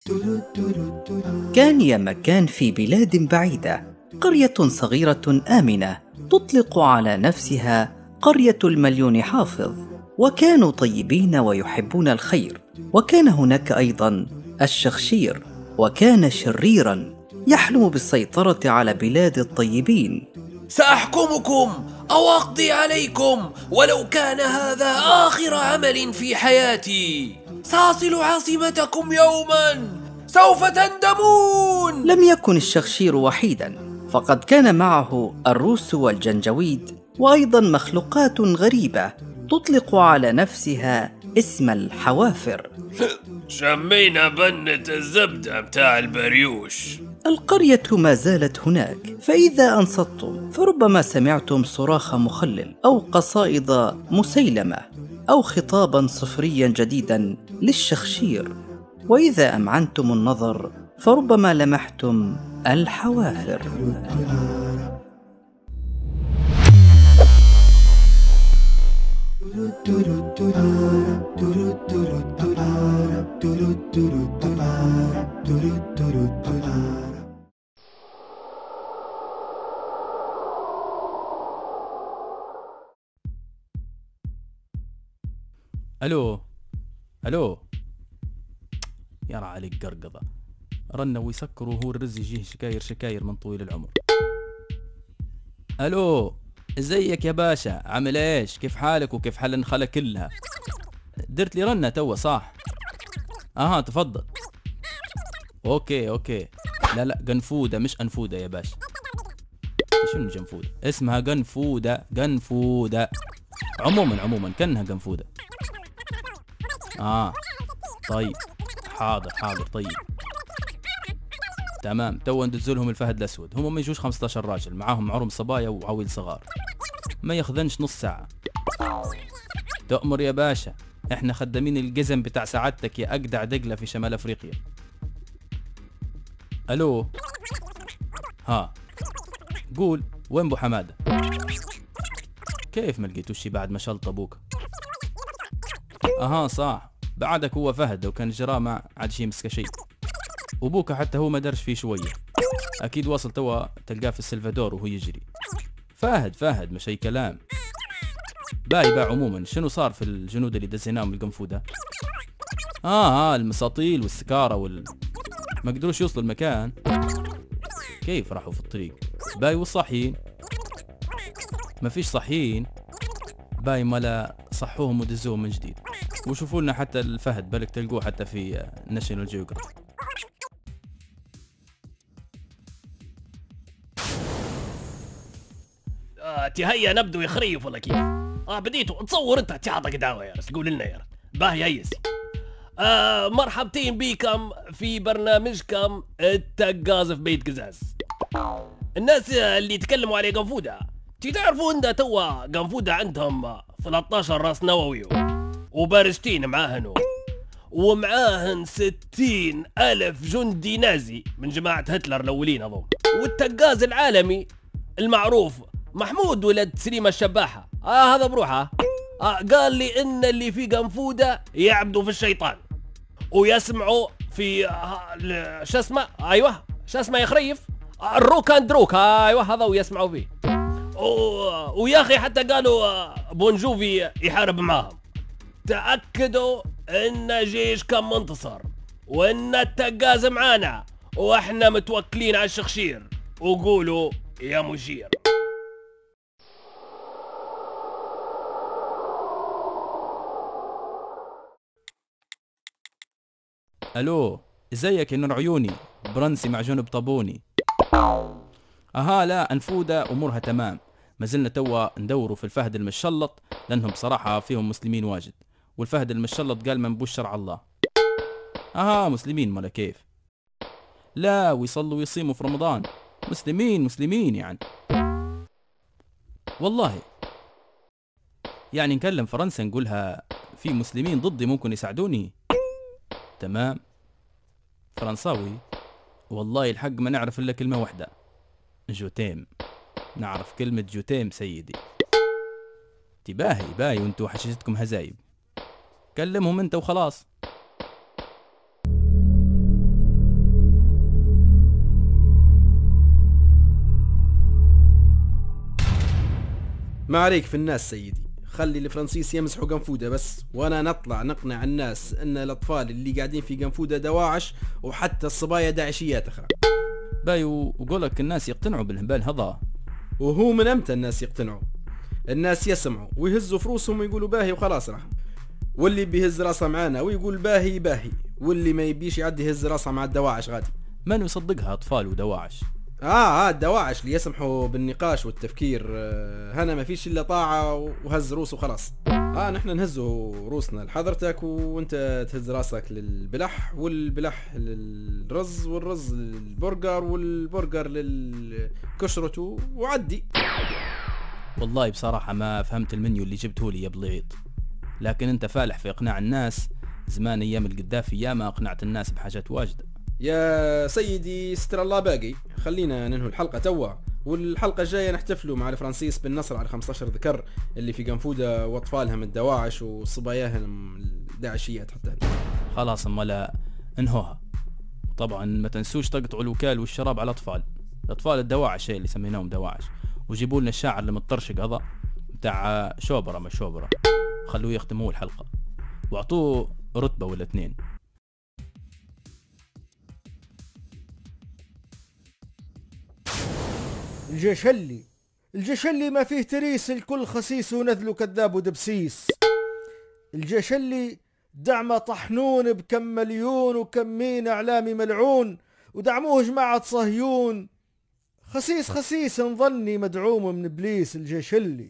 كان يا مكان في بلاد بعيدة قرية صغيرة آمنة تطلق على نفسها قرية المليون حافظ، وكانوا طيبين ويحبون الخير. وكان هناك أيضا الشخشير، وكان شريرا يحلم بالسيطرة على بلاد الطيبين. سأحكمكم أو أقضي عليكم ولو كان هذا آخر عمل في حياتي. سأصل عاصمتكم يوما سوف تندمون. لم يكن الشخشير وحيدا، فقد كان معه الروس والجنجويد، وأيضا مخلوقات غريبة تطلق على نفسها اسم الحوافر. شمينا بنة الزبدة متاع البريوش. القرية ما زالت هناك، فإذا أنصتم فربما سمعتم صراخ مخلل أو قصائد مسيلمة أو خطابا صفريا جديدا للشخشير، وإذا أمعنتم النظر فربما لمحتم الحوافر. الو الو، يرى عليك قرقضة، رنة ويسكر وهو الرز يجيه شكاير من طويل العمر. الو، ازيك يا باشا؟ عامل ايش؟ كيف حالك وكيف حال النخلة كلها؟ درت لي رنة توا صح؟ اها تفضل. اوكي لا قنفودة مش انفودة يا باشا. شنو جنفودة؟ اسمها قنفودة. عموما كانها قنفودة. طيب حاضر طيب تمام. تو ندزلهم الفهد الاسود، هم ما يجوش 15 راجل، معاهم عرم صبايا وعويل صغار، ما ياخذنش نص ساعة. تأمر يا باشا، احنا خدامين الجزم بتاع سعادتك يا اجدع دقلة في شمال افريقيا. الو، قول وين ابو حمادة؟ كيف ما لقيتوش بعد ما شلط ابوك؟ صح، بعدك هو فهد، لو كان جراه ما عاد شي مسك شي، وبوك حتى هو ما درش فيه شوية، اكيد واصل توا تلقاه في السلفادور وهو يجري. فهد مش اي كلام. باي عموما شنو صار في الجنود اللي دزيناهم القنفودة؟ المساطيل والسكارة ما قدروش يوصلوا المكان. كيف راحوا في الطريق؟ باي والصحيين؟ ما فيش صحيين. باي ملا صحوهم ودزوهم من جديد، وشوفوا لنا حتى الفهد، بالك تلقوه حتى في ناشونال جيوغرافي. تهيا نبدو يخريف ولا كيف؟ بديتوا تصور انت تعطى قداوة يا رس، قول لنا يا رس. باهي هيس. مرحبتين بكم في برنامجكم التقاز في بيت قزاز. الناس اللي تكلموا عليه قنفودة، تعرفوا ان توا قنفودة عندهم 13 راس نووي وبارجتين معاهن، ومعاهن 60,000 جندي نازي من جماعة هتلر الأولين أظن. والتقاز العالمي المعروف محمود ولد سليمة الشباحة هذا بروحه قال لي إن اللي في قنفودة يعبدوا في الشيطان ويسمعوا في شو اسمه يخريف الروك اند روك، هذا ويسمعوا فيه. ويا أخي حتى قالوا بونجوفي يحارب معاهم. تأكدوا ان جيش كان منتصر وان التقاز معانا واحنا متوكلين على الشخشير، وقولوا يا مشير. الو، ازيك يا نور عيوني؟ برنسي معجون بطابوني. لا انفودة امورها تمام، ما زلنا توا ندوروا في الفهد المشلط، لانهم بصراحة فيهم مسلمين واجد، والفهد المشلط قال من بوش شرع الله. مسلمين مالا كيف؟ لا، ويصلوا ويصيموا في رمضان، مسلمين يعني. والله يعني نكلم فرنسا نقولها في مسلمين ضدي ممكن يساعدوني. تمام فرنساوي، والله الحق ما نعرف الا كلمة واحدة، جوتيم. نعرف كلمة جوتيم سيدي. باهي وانتو حشيشتكم هزايب، كلمهم انت وخلاص. ما عليك في الناس سيدي، خلي الفرنسيس يمسحوا قنفودة بس، وانا نطلع نقنع الناس ان الاطفال اللي قاعدين في قنفودة دواعش، وحتى الصبايا داعشيات اخرى. باي وقولك الناس يقتنعوا بالهبال هذا. وهو من امتى الناس يقتنعوا؟ الناس يسمعوا ويهزوا فروسهم ويقولوا باهي وخلاص راح. واللي بيهز راسه معانا ويقول باهي باهي، واللي ما يبيش يعدي يهز راسه مع الدواعش غادي. من يصدقها اطفال ودواعش؟ الدواعش اللي يسمحوا بالنقاش والتفكير. هنا ما فيش الا طاعة وهز روس وخلاص. نحن نهزوا روسنا لحضرتك، وانت تهز راسك للبلح، والبلح للرز، والرز للبرجر، والبرجر للكشرة، وعدي. والله بصراحة ما فهمت المنيو اللي جبته لي يا بلعيط، لكن انت فالح في اقناع الناس. زمان ايام القذافي يا ما اقنعت الناس بحاجات واجدة. يا سيدي ستر الله باقي، خلينا ننهي الحلقة توا، والحلقة الجاية نحتفلوا مع الفرنسيس بالنصر على 15 ذكر اللي في قنفودة واطفالهم الدواعش وصباياهم الداعشيات حتى. خلاص امال انهوها. طبعا ما تنسوش تقطعوا الوكال والشراب على الاطفال الدواعش اللي سميناهم دواعش، وجيبوا لنا الشاعر المطرشق هذا بتاع شوبرة ما شوبرة، خلوه يختموه الحلقة واعطوه رتبة ولا 2. الجيشلي ما فيه تريس، الكل خسيس ونذله كذاب ودبسيس. الجيشلي دعمه طحنون بكم مليون، وكمين اعلامي ملعون، ودعموه جماعة صهيون. خسيس نظني مدعوم من ابليس الجيشلي.